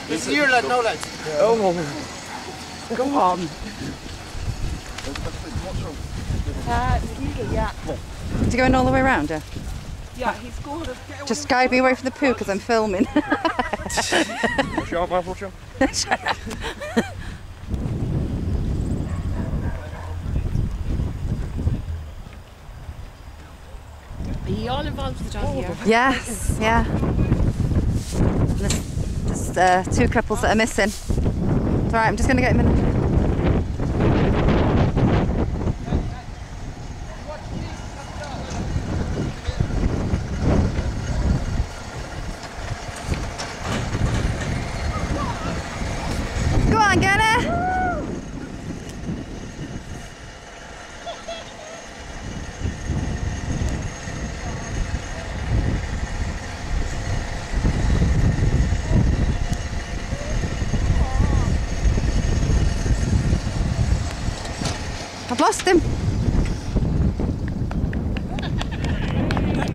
It's your lad, no lad. Oh, come on. Yeah. Is he going all the way around? Yeah. Yeah, he's going. Just guide me away from the poo because I'm filming. Watch out, man, watch out. Are you all involved with the dog here? Yes, yeah. There's just 2 couples that are missing. It's alright, I'm just going to get him in. Go on, get it! I've lost him.